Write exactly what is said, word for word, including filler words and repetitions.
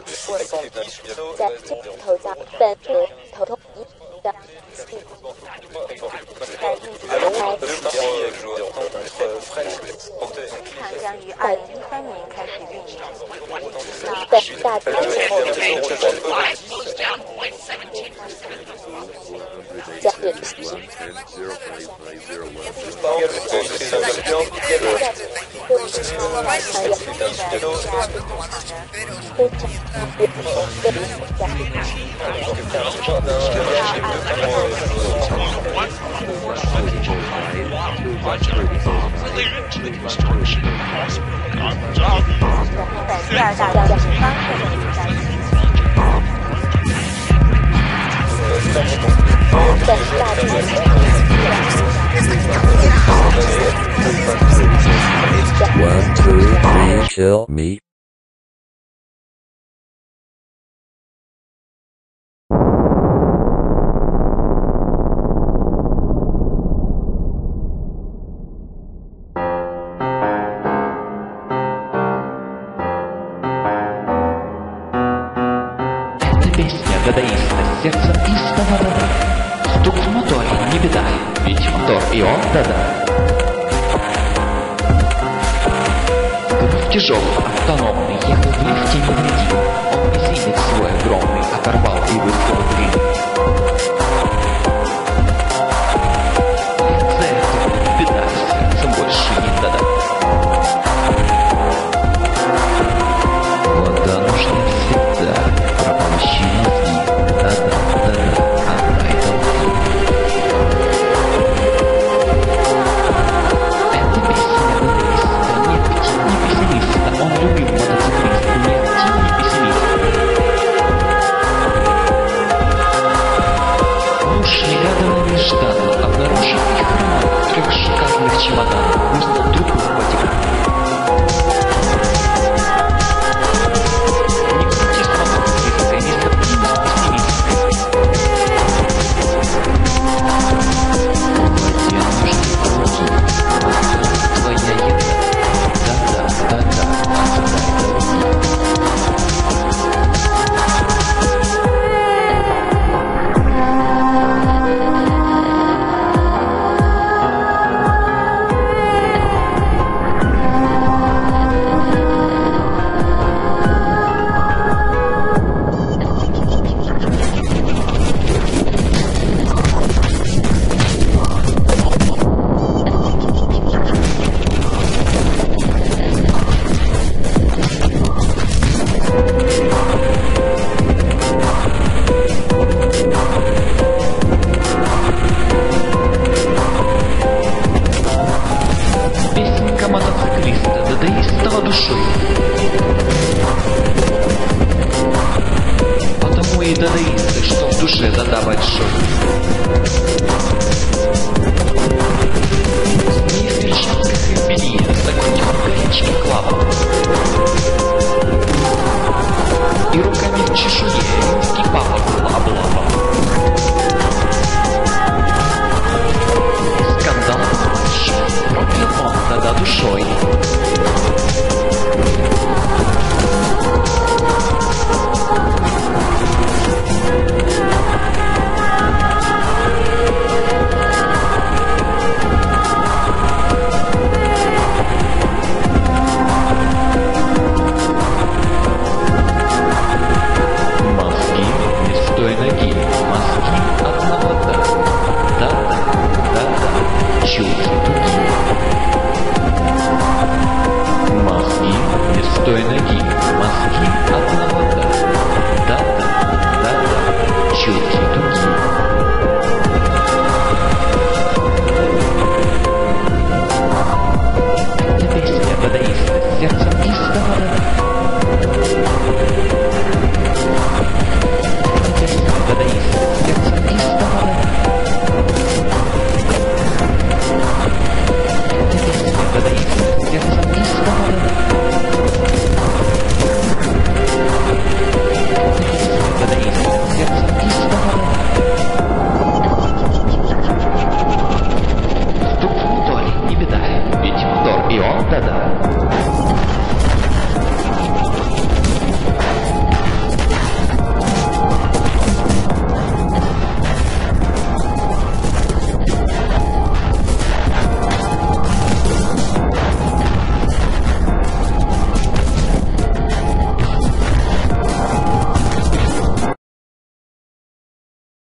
在镜头下本人头头一的在印度场将于二零一三年开始运营。本大将第二大将是方胜在本大将 One, two, three, kill me. Песня дадаиста сердца истого дада. Стук в моторе не беда, ведь мотор и он дада. Грув тяжелый, автономный, ехал в лифте невредим. Он мизинец свой огромный оторвал и выставил длин. Лице этого не беда, сердцем больше не дада. Вода нужна всегда, пропадающие мозги. Да-да, да-да, отдай долги. Эта песня дадаиста, не пути, не пессимиста. Он любил мотоциклиста, не пути, не пессимиста. Муж негаданно нежданно обнаружил их роман в трех шикарных чемоданах, узнал другую Ватикана. Мотоциклиста, дадаистого душой. Потому и дадаисты, что в душе дада большой.